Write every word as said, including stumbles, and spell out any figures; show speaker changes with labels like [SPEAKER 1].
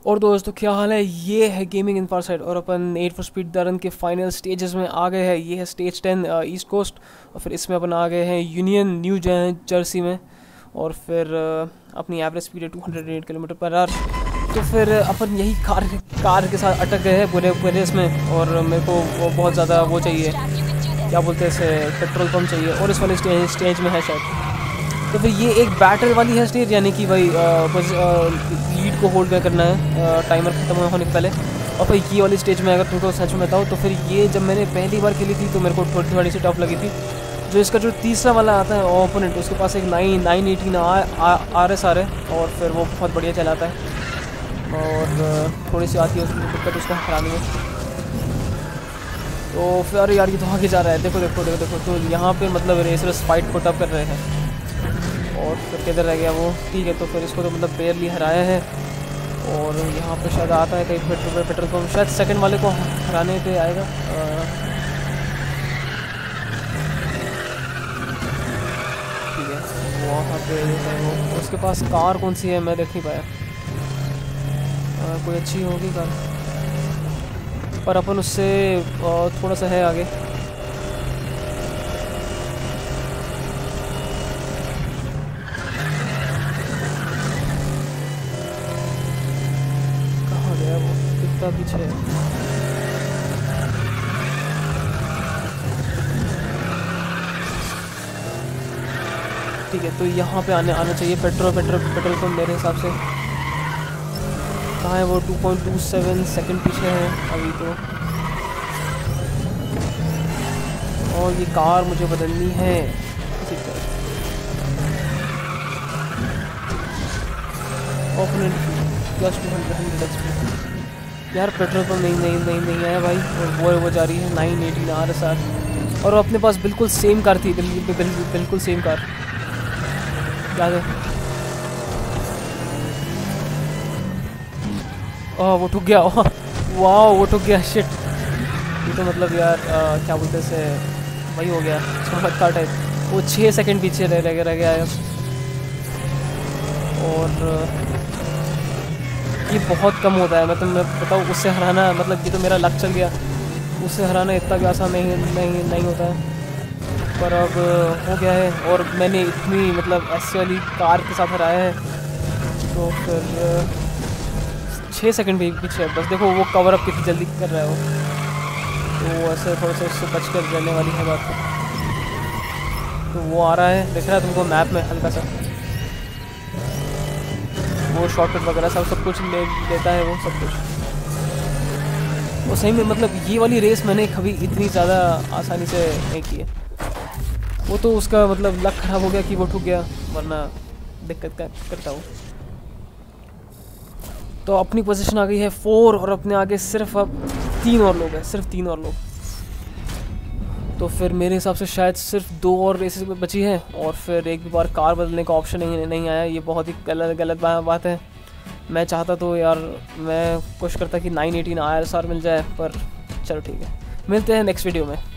[SPEAKER 1] और दोस्तों क्या हाल है, ये है गेमिंग इन फारसाइड और अपन need for speed the run के फाइनल स्टेजेस में आ गए हैं। ये है स्टेज टेन ईस्ट कोस्ट और फिर इसमें अपन आ गए हैं यूनियन न्यू जर्सी में। और फिर uh, अपनी एवरेज स्पीड है two hundred eight kilometre per hour. तो फिर अपन यही कार कार के साथ अटक गए हैं पूरे पूरे इसमें। और मेरे को वो बहुत ज़्यादा वो चाहिए, क्या बोलते हैं इसे, पेट्रोल पंप चाहिए। और इस वाले स्टेज स्टेज में है शायद। तो फिर ये एक बैटल वाली है स्टेज, यानी कि भाई बस लीड को होल्ड करना है टाइमर ख़त्म होने के पहले। और फिर ये वाली स्टेज में अगर तुमको सच में बताऊँ तो फिर ये जब मैंने पहली बार खेली थी तो मेरे को थोड़ी थोड़ी सी टफ लगी थी। जो इसका जो तीसरा वाला आता है ओपोनेंट, उसके पास एक nine nine eighteen R S R है और फिर वो बहुत बढ़िया चलाता है। और थोड़ी सी आती है उसकी दिक्कत उसको हराने में। तो फिर अरे यार ये तो आगे जा रहा है, देखो देखो देखो देखो। तो यहाँ पे मतलब रेसर्स फाइट को टफ कर रहे हैं। और फिर किधर रह गया वो, ठीक है। तो फिर इसको तो मतलब बेयरली हराया है। और यहाँ पे शायद आता है कहीं पेट्रोल पेट्रोल पंप, शायद सेकंड वाले को हराने पे आएगा। ठीक है, वहाँ पे है वो, उसके पास कार कौन सी है मैं देख नहीं पाया। आ, कोई अच्छी होगी कार, पर अपन उससे थोड़ा सा है आगे। पीछे ठीक है। तो यहाँ पे आने आना चाहिए पेट्रोल पेट्रोल पेट्रोल पंप मेरे हिसाब से। कहाँ है वो, two point two seven second पीछे है अभी तो। और ये कार मुझे बदलनी है इसी तरह। Opponent plus two hundred hundred यार, पेट्रोल पंप नहीं नहीं नहीं नहीं आया भाई। और वो वो जा रही है nine eighteen R S R. और अपने पास बिल्कुल सेम कार थी, बिल्कुल बिल्कुल बिल्कुल सेम कार। याद है, ओह वो ठुक गया। वाह वो ठुक गया, शिट। ये तो मतलब यार आ, क्या बोलते हैं इसे, वही हो गया चमत्कार टाइप। वो छः सेकंड पीछे रह रह रह गया है। और ये बहुत कम होता है, मतलब मैं बताऊँ उससे हराना, मतलब ये तो मेरा लक चल गया। उससे हराना इतना भी आसान नहीं नहीं नहीं होता है, पर अब हो गया है। और मैंने इतनी मतलब ऐसे वाली कार के साथ हराया है। तो फिर छः सेकंड भी पीछे बस। देखो वो कवर अप कितनी जल्दी कर रहा है वो। तो ऐसे थोड़ा सा उससे बच कर रहने वाली है बात। तो वो आ रहा है, दिख रहा है तुमको मैप में हल्का सा। वो शॉर्टकट वगैरह सब सब कुछ ले लेता है वो सब कुछ। वो सही में मतलब ये वाली रेस मैंने कभी इतनी ज़्यादा आसानी से नहीं की है। वो तो उसका मतलब लक खराब हो गया कि वो ठुक गया, वरना दिक्कत का करता वो। तो अपनी पोजीशन आ गई है फोर और अपने आगे सिर्फ अब तीन और लोग हैं, सिर्फ तीन और लोग। तो फिर मेरे हिसाब से शायद सिर्फ दो और रेसेस बची है। और फिर एक भी बार कार बदलने का ऑप्शन नहीं नहीं आया। ये बहुत ही गलत गलत बात है। मैं चाहता तो यार मैं कोशिश करता कि nine eighteen R S R मिल जाए, पर चलो ठीक है, मिलते हैं नेक्स्ट वीडियो में।